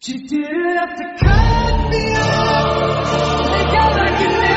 You didn't have to cut me off. Think I like it.